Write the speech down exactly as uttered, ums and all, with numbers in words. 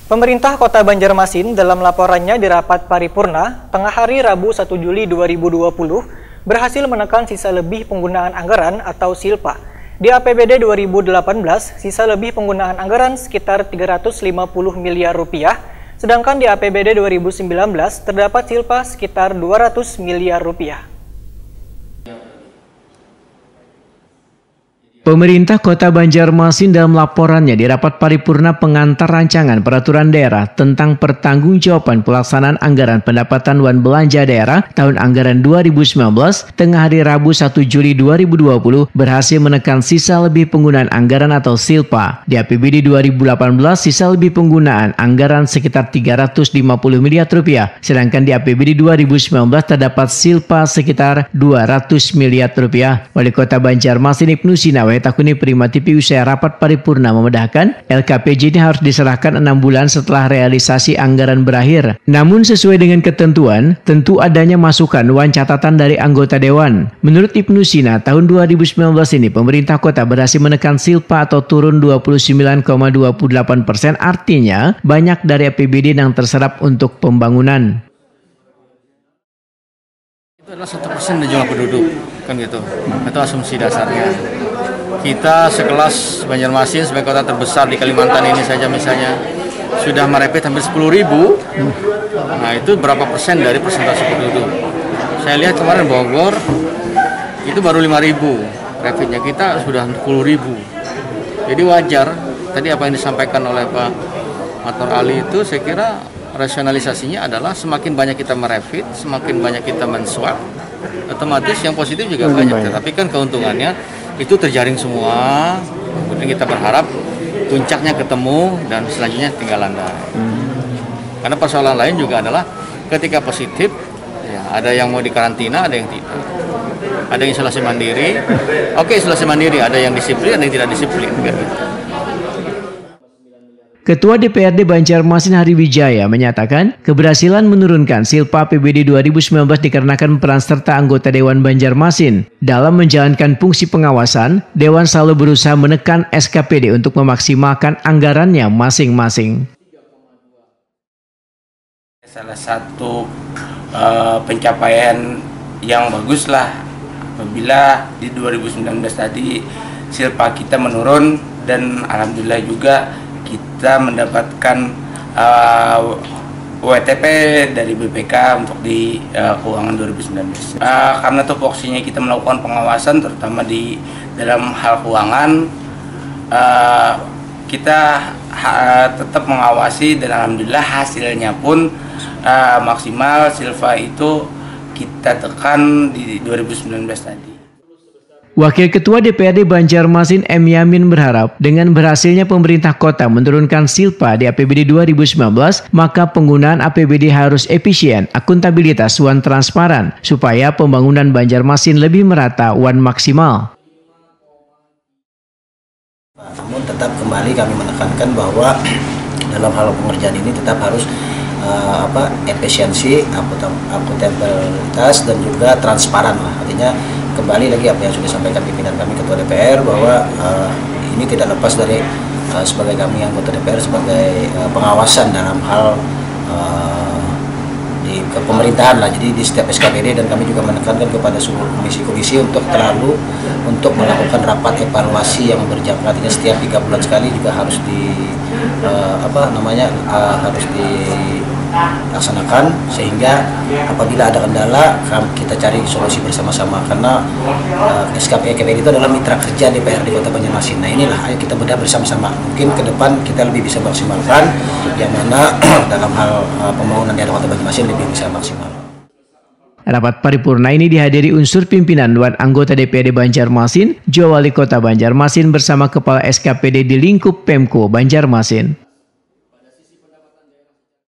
Pemerintah Kota Banjarmasin dalam laporannya di rapat paripurna tengah hari Rabu satu Juli dua ribu dua puluh berhasil menekan sisa lebih penggunaan anggaran atau silpa. Di A P B D dua ribu delapan belas, sisa lebih penggunaan anggaran sekitar tiga ratus lima puluh miliar rupiah, sedangkan di A P B D dua ribu sembilan belas terdapat silpa sekitar dua ratus miliar rupiah. Pemerintah Kota Banjarmasin dalam laporannya di rapat paripurna pengantar rancangan peraturan daerah tentang pertanggungjawaban pelaksanaan anggaran pendapatan dan belanja daerah tahun anggaran dua ribu sembilan belas tengah hari Rabu satu Juli dua ribu dua puluh berhasil menekan sisa lebih penggunaan anggaran atau silpa. Di A P B D dua ribu delapan belas sisa lebih penggunaan anggaran sekitar tiga ratus lima puluh miliar rupiah, sedangkan di A P B D dua ribu sembilan belas terdapat silpa sekitar dua ratus miliar rupiah. Wali Kota Banjarmasin Ibnu Sinawe Takuni Prima T V usai rapat paripurna memedahkan L K P J ini harus diserahkan enam bulan setelah realisasi anggaran berakhir. Namun sesuai dengan ketentuan, tentu adanya masukan wan catatan dari anggota Dewan. Menurut Ibnu Sina, tahun dua ribu sembilan belas ini pemerintah kota berhasil menekan silpa atau turun dua puluh sembilan koma dua puluh delapan persen, artinya banyak dari A P B D yang terserap untuk pembangunan. Itu adalah satu persen dari jumlah penduduk, kan gitu. Itu asumsi dasarnya. Kita sekelas Banjarmasin sebagai kota terbesar di Kalimantan ini saja misalnya sudah merepit hampir sepuluh ribu. Nah itu berapa persen dari persentase penduduk? Saya lihat kemarin Bogor itu baru lima ribu, rapidnya kita sudah sepuluh ribu. Jadi wajar tadi apa yang disampaikan oleh Pak Mator Ali itu, saya kira rasionalisasinya adalah semakin banyak kita merepit, semakin banyak kita menswab, otomatis yang positif juga banyak. Tapi kan keuntungannya itu terjaring semua, kemudian kita berharap puncaknya ketemu dan selanjutnya tinggal landai. Hmm. Karena persoalan lain juga adalah ketika positif, ya, ada yang mau dikarantina, ada yang tidak. Ada yang isolasi mandiri, oke isolasi mandiri, ada yang disiplin, ada yang tidak disiplin. Gitu. Ketua D P R D Banjarmasin Hari Wijaya menyatakan keberhasilan menurunkan silpa A P B D dua ribu sembilan belas dikarenakan peran serta anggota Dewan Banjarmasin. Dalam menjalankan fungsi pengawasan, Dewan selalu berusaha menekan S K P D untuk memaksimalkan anggarannya masing-masing. Salah satu uh, pencapaian yang bagus lah apabila di dua ribu sembilan belas tadi silpa kita menurun dan alhamdulillah juga kita mendapatkan uh, W T P dari B P K untuk di uh, keuangan dua ribu sembilan belas. Uh, karena tupoksinya kita melakukan pengawasan terutama di dalam hal keuangan, uh, kita uh, tetap mengawasi dan alhamdulillah hasilnya pun uh, maksimal. Silpa itu kita tekan di dua ribu sembilan belas tadi. Wakil Ketua D P R D Banjarmasin M. Yamin berharap dengan berhasilnya pemerintah kota menurunkan silpa di A P B D dua ribu sembilan belas, maka penggunaan A P B D harus efisien, akuntabilitas dan transparan, supaya pembangunan Banjarmasin lebih merata dan maksimal. Namun tetap kembali kami menekankan bahwa dalam hal pengerjaan ini tetap harus uh, apa efisiensi, akuntabilitas dan juga transparan lah. Artinya kembali lagi apa yang sudah disampaikan pimpinan kami Ketua D P R bahwa uh, ini tidak lepas dari uh, sebagai kami anggota D P R sebagai uh, pengawasan dalam hal uh, di pemerintahan lah. Jadi di setiap S K P D dan kami juga menekankan kepada seluruh komisi-komisi untuk terlalu untuk melakukan rapat evaluasi yang berjangka, artinya setiap tiga bulan sekali juga harus di uh, apa namanya uh, harus dilaksanakan sehingga apabila ada kendala kita cari solusi bersama-sama karena uh, S K P D itu adalah mitra kerja D P R di Kota Banjarmasin. Nah inilah ayo kita bedah bersama-sama. Mungkin ke depan kita lebih bisa maksimalkan yang mana dalam hal uh, pembangunan di Kota Banjarmasin lebih bisa maksimal. Rapat paripurna ini dihadiri unsur pimpinan dan anggota D P R D Banjarmasin, Jawa Wali Kota Banjarmasin bersama Kepala S K P D di lingkup Pemko Banjarmasin.